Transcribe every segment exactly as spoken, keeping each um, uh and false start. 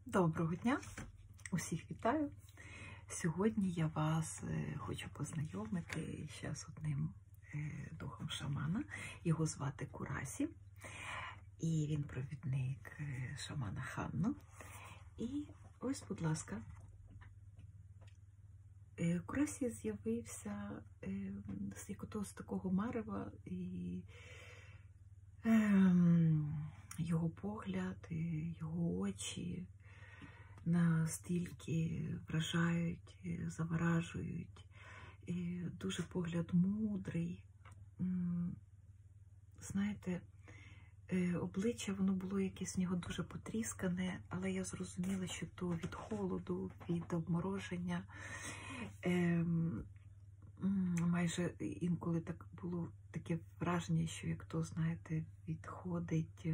Доброго дня! Усіх вітаю! Сьогодні я вас хочу познайомити ще з одним духом шамана. Його звати Курасі. І він провідник шамана Ханно. І ось, будь ласка, Курасі з'явився з якогось такого марева, і його погляд, його очі настільки вражають, заворажують. І дуже погляд мудрий. Знаєте, обличчя, воно було якесь в нього дуже потріскане, але я зрозуміла, що то від холоду, від обмороження. Майже інколи так було таке враження, що як то, знаєте, відходить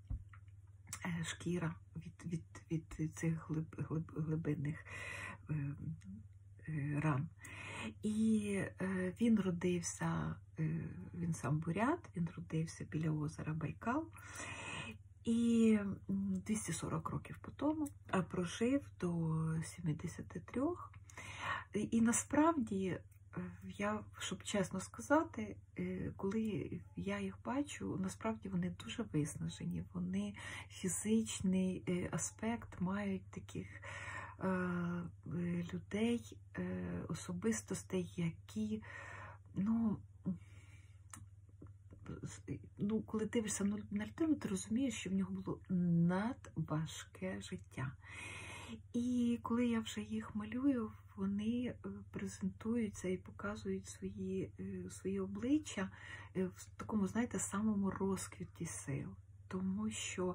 шкіра від, від, від цих глиб, глиб, глибинних е, е, ран. І е, він родився, е, він сам бурят, він родився біля озера Байкал. І двісті сорок років по тому, а прожив до сімдесяти трьох. І, і насправді, я, щоб чесно сказати, коли я їх бачу, насправді вони дуже виснажені. Вони фізичний аспект мають таких е, людей, е, особистостей, які, ну, ну, коли дивишся на людину, ти розумієш, що в нього було надважке життя. І коли я вже їх малюю, вони презентуються і показують свої, свої обличчя в такому, знаєте, самому розквіті сил. Тому що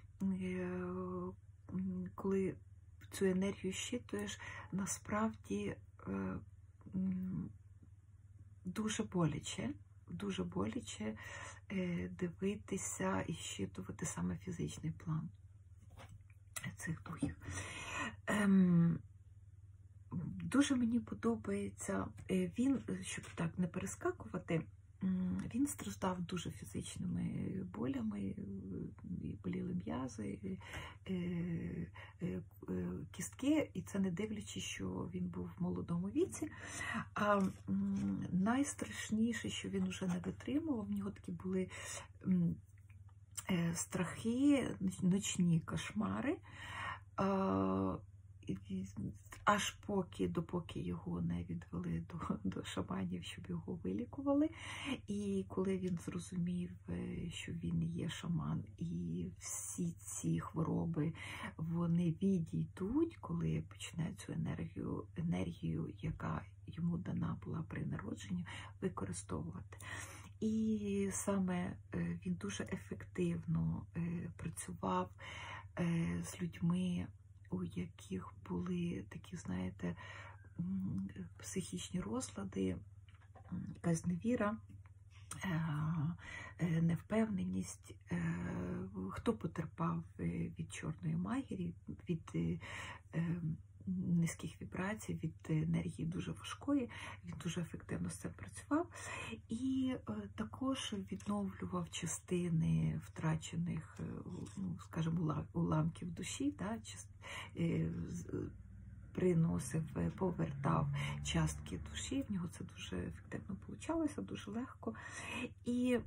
коли цю енергію щитуєш, насправді дуже боляче, дуже боляче дивитися і щитувати саме фізичний план цих духів. Ем, дуже мені подобається, він, щоб так не перескакувати, він страждав дуже фізичними болями, боліли м'язи, кістки, і це не дивлячись, що він був в молодому віці. А найстрашніше, що він вже не витримував, в нього такі були страхи, ночні кошмари, аж поки, допоки його не відвели до, до шаманів, щоб його вилікували. І коли він зрозумів, що він є шаман, і всі ці хвороби, вони відійдуть, коли почне цю енергію, енергію, яка йому дана була при народженні, використовувати. І саме він дуже ефективно працював з людьми, у яких були такі, знаєте, психічні розлади, якась невіра, невпевненість, хто потерпав від чорної магії, від низьких вібрацій, від енергії дуже важкої, він дуже ефективно з цим працював. І також відновлював частини втрачених, ну, скажімо, уламків душі, да, приносив, повертав частки душі, в нього це дуже ефективно вийшло, дуже легко. І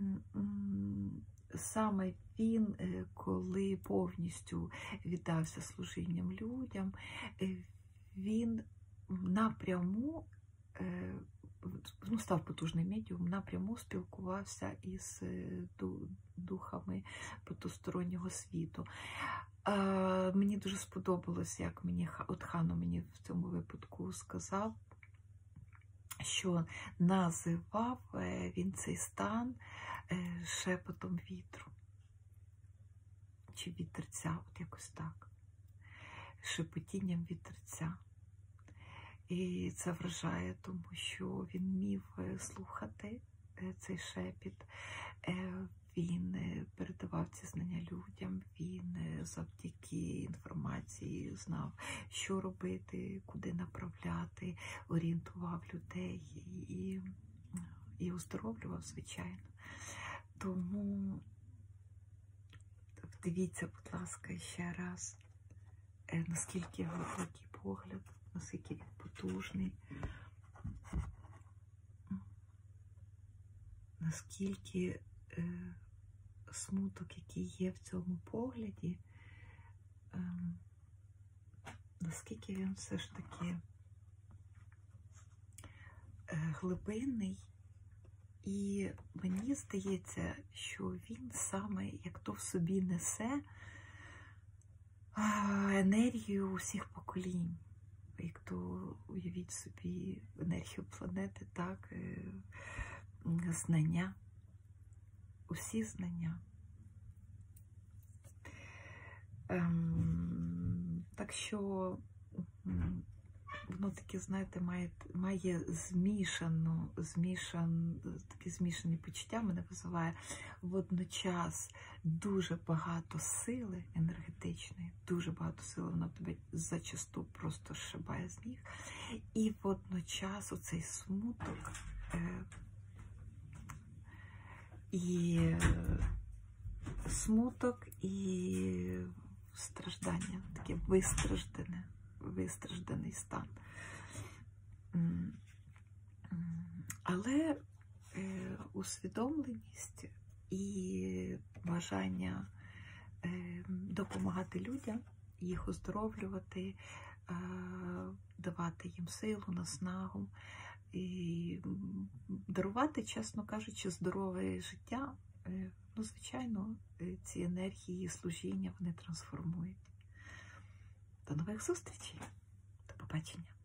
саме він, коли повністю віддався служінням людям, він напряму, ну, став потужним медіумом, напряму спілкувався із духами потустороннього світу. Мені дуже сподобалось, як мені от Ханно мені в цьому випадку сказав, що називав він цей стан шепотом вітру. Чи вітерця, от якось так. Шепотінням вітерця. І це вражає, тому що він міг слухати цей шепіт. Він передавав ці знання людям, він завдяки інформації знав, що робити, куди направляти, орієнтував людей і, і оздоровлював, звичайно. Тому дивіться, будь ласка, ще раз е, наскільки глибокий погляд, наскільки він потужний, наскільки е, смуток, який є в цьому погляді, е, наскільки він все ж таки е, глибинний. І мені здається, що він саме як то в собі несе енергію усіх поколінь. Як то уявіть собі енергію планети, так, знання, усі знання. Ем, так що воно таке, знаєте, має, має змішану, змішан, такі змішані почуття, мене визиває водночас дуже багато сили енергетичної, дуже багато сили, воно тебе зачасту просто зшибає з ніг. І водночас оцей смуток е, і смуток і страждання, таке вистраждане. вистражданий стан. Але е, усвідомленість і бажання е, допомагати людям, їх оздоровлювати, е, давати їм силу, наснагу і дарувати, чесно кажучи, здорове життя, е, ну, звичайно, ці енергії служіння, вони трансформують. До нових зустрічей. До побачення.